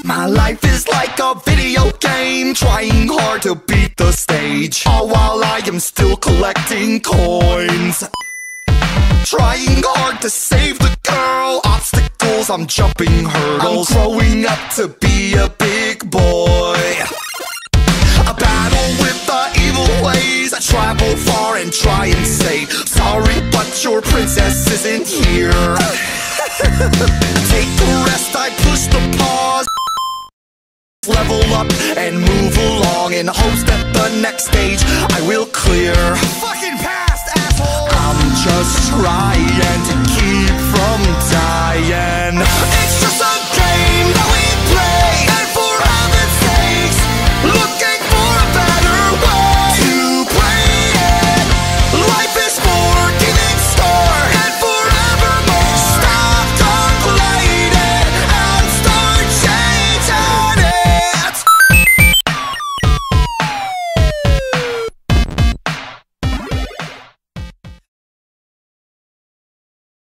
My life is like a video game, trying hard to beat the stage, all while I am still collecting coins. Trying hard to save the girl, obstacles, I'm jumping hurdles. I'm growing up to be a big boy. A battle with the evil ways, I travel far and try and say, sorry, but your princess isn't here. Take the rest, I push the pause, level up and move along in hopes that the next stage I will clear. Fucking past, asshole! I'm just trying.